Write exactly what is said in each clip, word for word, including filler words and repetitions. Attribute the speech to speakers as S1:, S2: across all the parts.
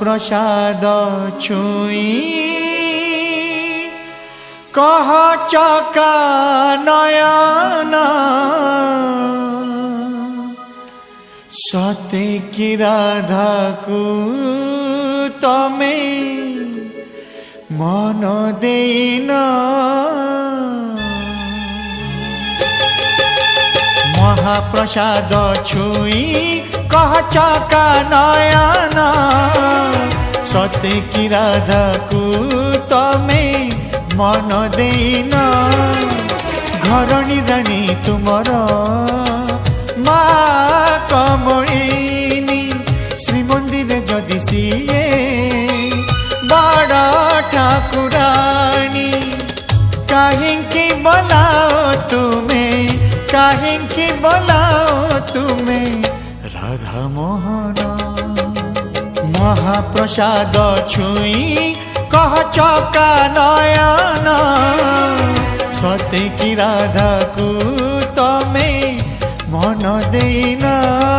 S1: महाप्रसाद छुई कह चका नयन सते की राधा को तमे मन देन महाप्रसाद छुई कह चका नयन सते की राधा को तमे मन देन घरणी राणी तुमर मा कमलिनी श्रीमंदिर जदि सीए बड़ ठाकुराणी काहिंकी बोलाओ तुम्हें काहिंकी बोलाओ तुम्हें राधा मोहन महाप्रसाद छुई कह चका नयन सते की राधा को तमे मन देना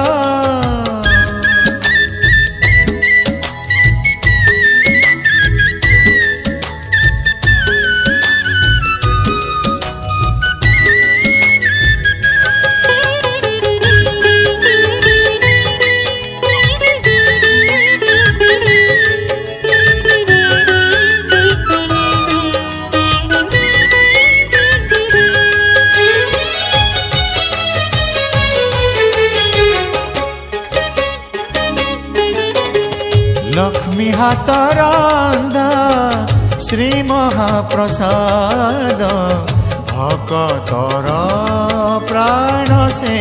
S1: लक्ष्मी हाथ रंधा श्री महाप्रसाद भक्तर प्राण से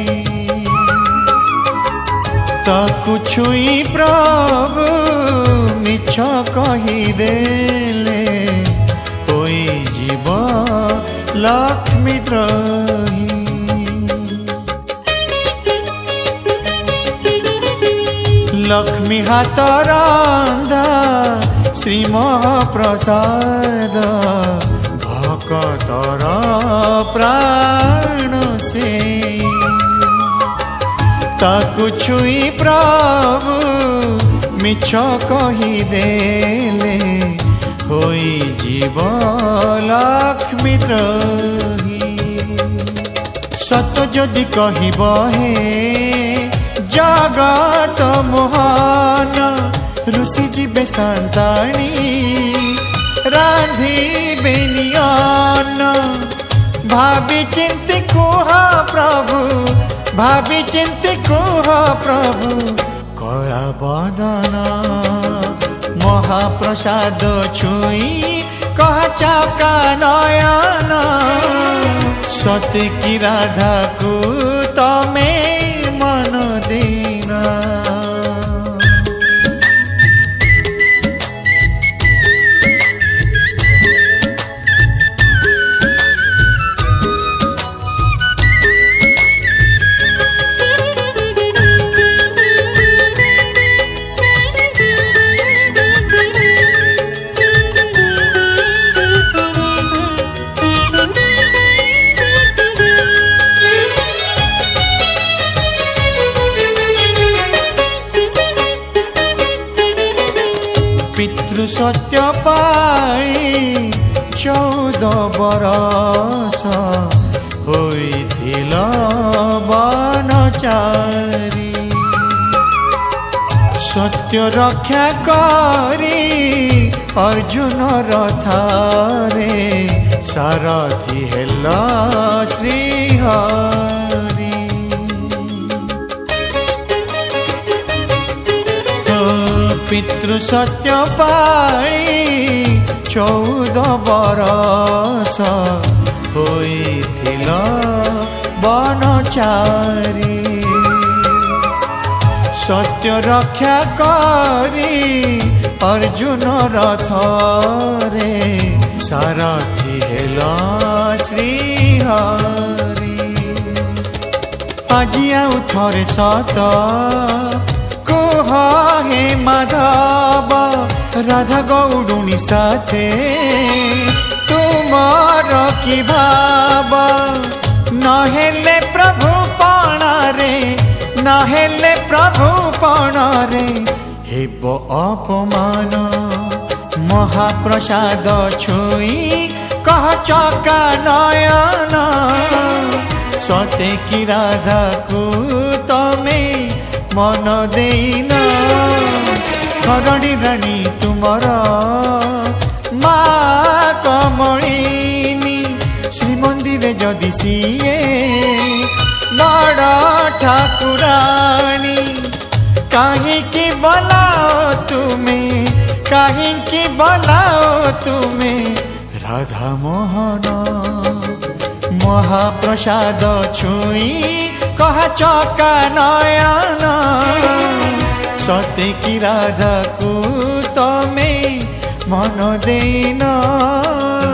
S1: ताकु छुई प्रभु मिछ कहीदेले होई जीव लक्ष्मी द्रोही लक्ष्मी हाथ रंधा श्री महाप्रसाद भक्तर प्राण से ताकु छुई प्रभु मिछ कहीदेले होई जीव लक्ष्मी द्रोही सत जदि कहब हे जगत मोहन ऋषि जीवे संताणी रांधी बेनियन भाभी चिंती कुह प्रभु भाभी चिंती कुह प्रभु कला बदन महाप्रसाद छुई कह चका नयन सते की राधा को तमे मन देना पितृ सत्य पाई चौदह बरस होइथिल बनचारी सत्य रक्षा करी अर्जुन रथारे सारथी हेल श्रीहरि पितृ सत्य पाई चौदह बरस होइथिल बनचारी सत्य रक्षा करी अर्जुन रथरे सारथी हेल श्रीहरि আজি आउ थरे सत कुह हे माधव राधा गौडुनी साथे तुमर की भाव नहेले प्रभु पणारे नहेले प्रभु पणारे हेब अपमान महाप्रसाद छुई कह चका नयन सते कि राधा को तमे मन देन धरणी राणी तुमर मा कमलिनी श्रीमंदिर जदि सीए बड़ ठाकुराणी काहींकि बोलाओ तुमे काहींकि बोलाओ तुमे राधा मोहन महाप्रसाद छुई कह चका नयन सते कि राधा को तमे मन देन